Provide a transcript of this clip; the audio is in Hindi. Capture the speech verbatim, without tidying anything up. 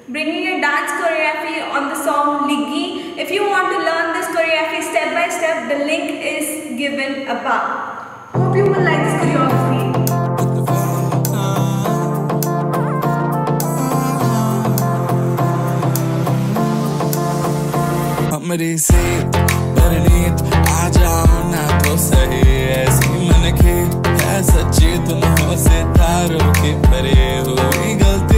bringing a dance choreography on the song Liggi. If you want to learn this choreography step by step, the link is given above. Hope you will like this choreography. मेरी सीट मेरी नींद आ जाओ ना तो सही ऐसी मन की है सच्ची तुम हो सितारों की परी हुई गलती